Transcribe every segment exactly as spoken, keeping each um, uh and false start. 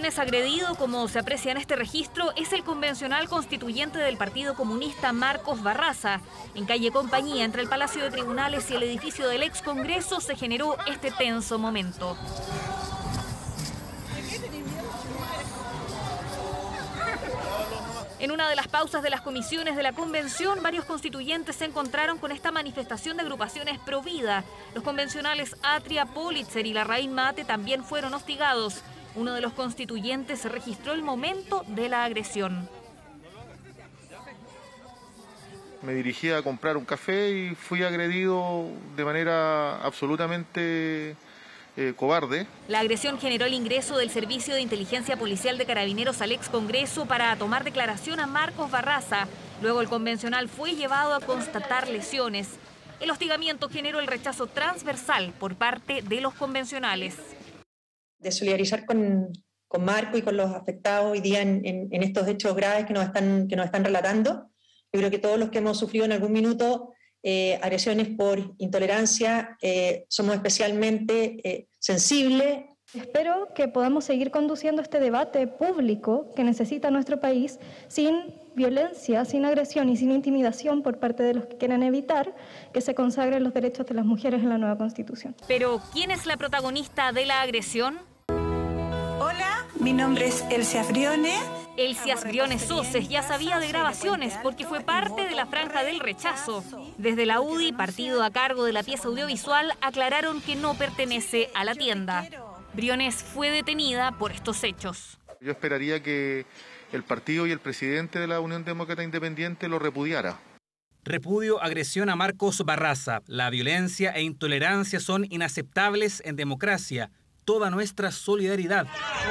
Quien es agredido, como se aprecia en este registro, es el convencional constituyente del Partido Comunista Marcos Barraza. En calle Compañía, entre el Palacio de Tribunales y el edificio del ex Congreso, se generó este tenso momento. En una de las pausas de las comisiones de la convención, varios constituyentes se encontraron con esta manifestación de agrupaciones pro vida. Los convencionales Atria, Pulitzer y Larraín Mate también fueron hostigados. Uno de los constituyentes registró el momento de la agresión. Me dirigí a comprar un café y fui agredido de manera absolutamente eh, cobarde. La agresión generó el ingreso del Servicio de Inteligencia Policial de Carabineros al ex Congreso para tomar declaración a Marcos Barraza. Luego el convencional fue llevado a constatar lesiones. El hostigamiento generó el rechazo transversal por parte de los convencionales. De solidarizar con, con Marco y con los afectados hoy día en, en, en estos hechos graves que nos están, que nos están relatando. Yo creo que todos los que hemos sufrido en algún minuto eh, agresiones por intolerancia eh, somos especialmente eh, sensibles. Espero que podamos seguir conduciendo este debate público que necesita nuestro país sin violencia, sin agresión y sin intimidación por parte de los que quieran evitar que se consagren los derechos de las mujeres en la nueva Constitución. Pero, ¿quién es la protagonista de la agresión? Hola, mi nombre es Elsia Briones. Elsia Briones Soces ya sabía de grabaciones porque fue parte de la franja del rechazo. Desde la U D I, partido a cargo de la pieza audiovisual, aclararon que no pertenece a la tienda. Briones fue detenida por estos hechos. Yo esperaría que el partido y el presidente de la Unión Demócrata Independiente lo repudiara. Repudio agresión a Marcos Barraza. La violencia e intolerancia son inaceptables en democracia. Toda nuestra solidaridad.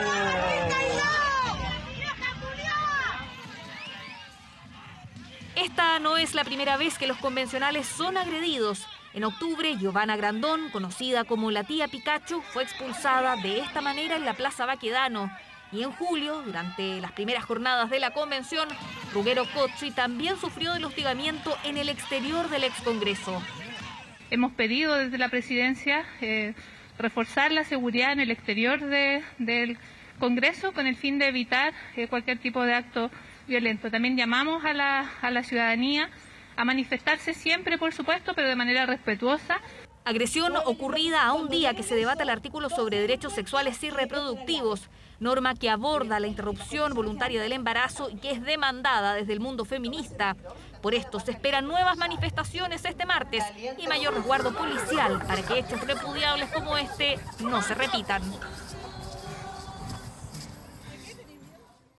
Esta no es la primera vez que los convencionales son agredidos. En octubre, Giovanna Grandón, conocida como la tía Pikachu, fue expulsada de esta manera en la Plaza Baquedano. Y en julio, durante las primeras jornadas de la convención, Ruggero Cozzi también sufrió del hostigamiento en el exterior del ex Congreso. Hemos pedido desde la presidencia eh, reforzar la seguridad en el exterior de, del Congreso con el fin de evitar eh, cualquier tipo de acto violento. También llamamos a la, a la ciudadanía a manifestarse siempre, por supuesto, pero de manera respetuosa. Agresión ocurrida a un día que se debata el artículo sobre derechos sexuales y reproductivos, norma que aborda la interrupción voluntaria del embarazo y que es demandada desde el mundo feminista. Por esto se esperan nuevas manifestaciones este martes y mayor resguardo policial para que hechos repudiables como este no se repitan.